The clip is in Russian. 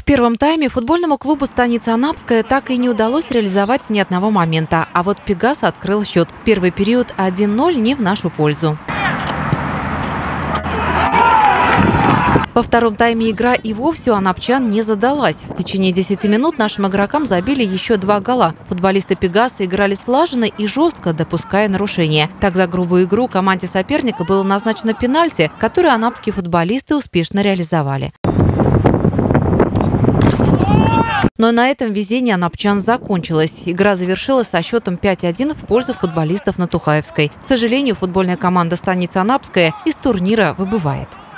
первом тайме футбольному клубу «Станица Анапская» так и не удалось реализовать ни одного момента. А вот «Пегас» открыл счет. Первый период 1-0 не в нашу пользу. Во втором тайме игра и вовсе у анапчан не задалась. В течение 10 минут нашим игрокам забили еще 2 гола. Футболисты «Пегаса» играли слаженно и жестко, допуская нарушения. Так за грубую игру команде соперника было назначено пенальти, который анапские футболисты успешно реализовали. Но на этом везение анапчан закончилось. Игра завершилась со счетом 5-1 в пользу футболистов на Тухаевской. К сожалению, футбольная команда «Станица Анапская» из турнира выбывает.